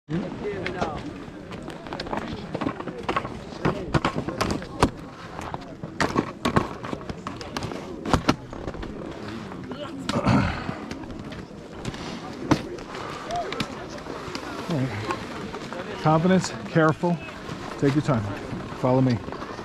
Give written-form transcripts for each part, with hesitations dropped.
Confidence, careful, take your time. Follow me.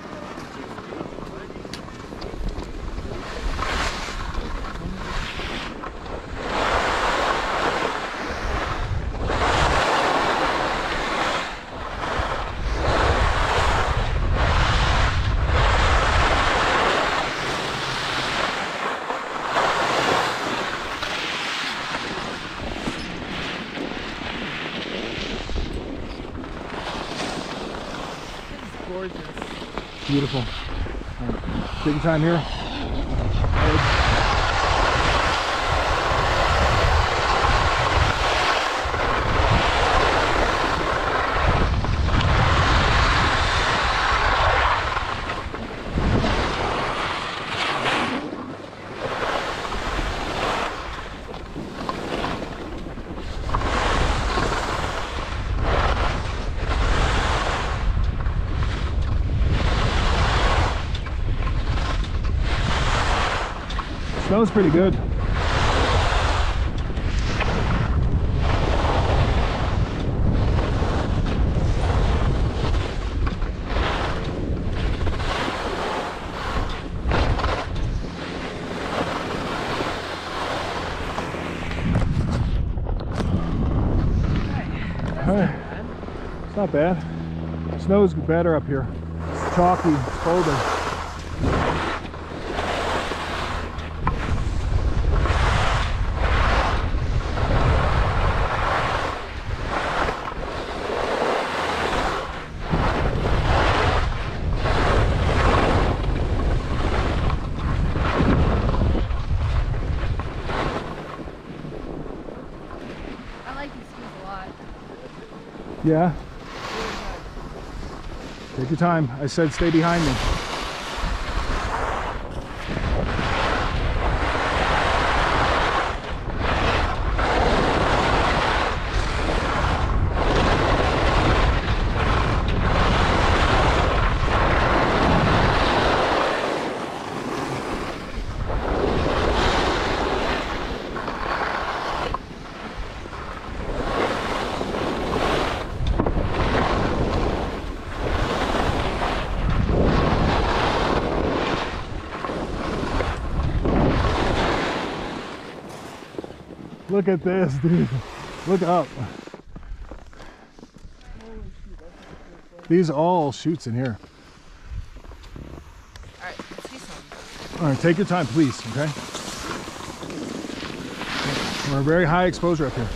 Beautiful. All right. Take your time here. Smells pretty good. It's not bad. Snow's better up here. It's chalky, it's colder. Yeah. Take your time. I said stay behind me. Look at this, dude. Look up. These are all shoots in here. All right, let's see some. All right, take your time, please, okay? We're very high exposure up here.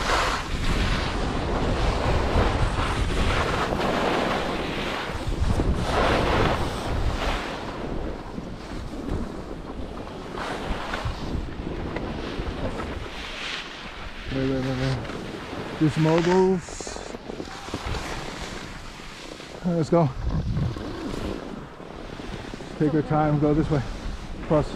Wait. Do some moguls. All right, let's go. Take our time, go this way. Cross.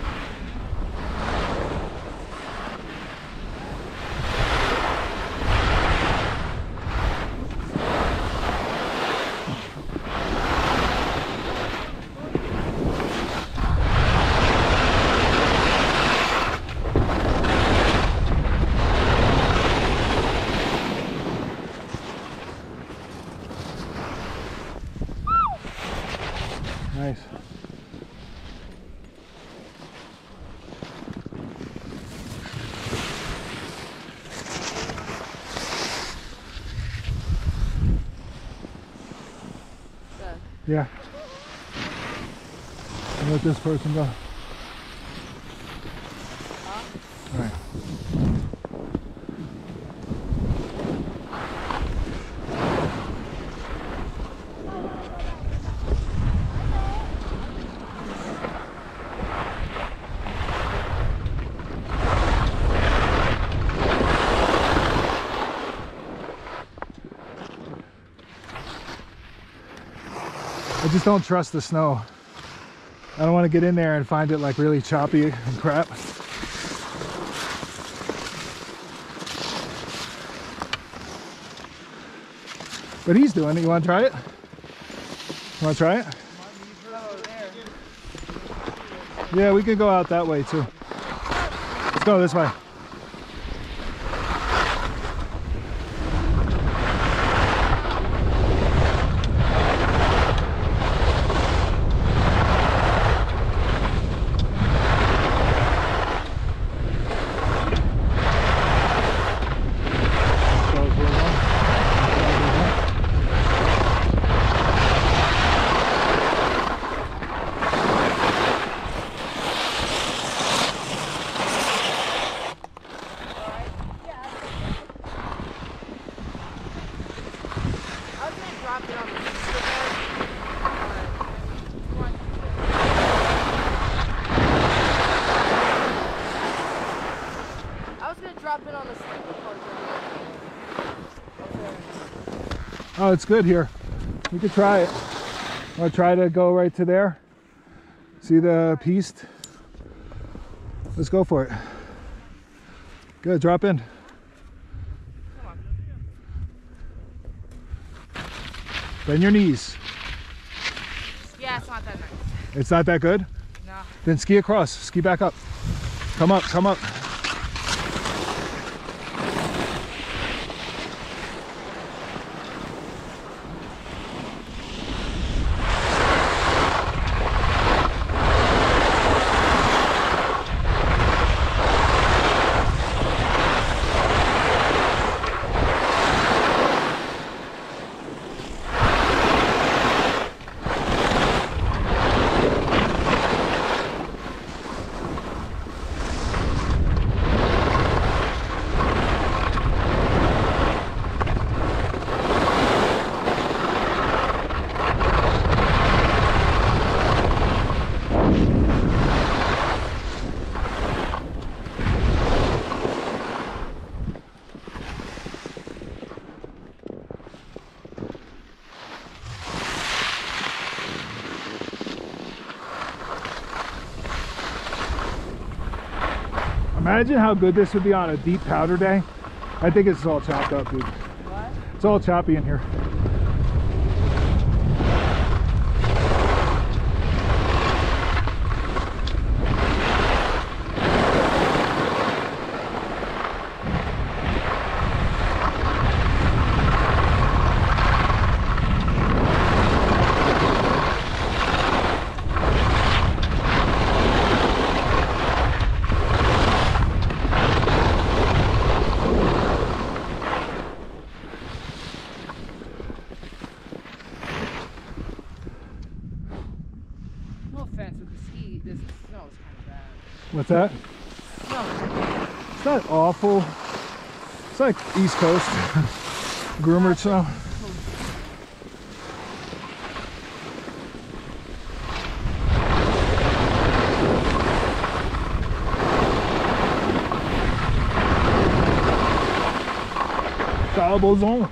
Nice. Yeah. And let this person go. All right. I just don't trust the snow. I don't want to get in there and find it like really choppy and crap. But he's doing it. You want to try it? You want to try it? Oh, there. Yeah, we can go out that way too. Let's go this way. I was gonna drop it on the sleeper part. Oh, it's good here. We could try it. Want to try to go right to there? See the piste? Let's go for it. Good, drop in. Come on. Bend your knees. Yeah, it's not that nice. It's not that good? No. Then ski across, ski back up. Come up, come up. Imagine how good this would be on a deep powder day. I think it's all chopped up, dude. What? It's all choppy in here. No offense with the ski. This snow is kind of bad. What's that? Snow. It's not awful. It's like East Coast. Groomer snow. Double zone.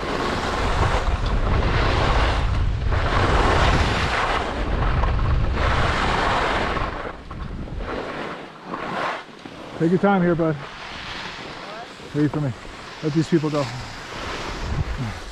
Take your time here, bud. Wait for me. Let these people go.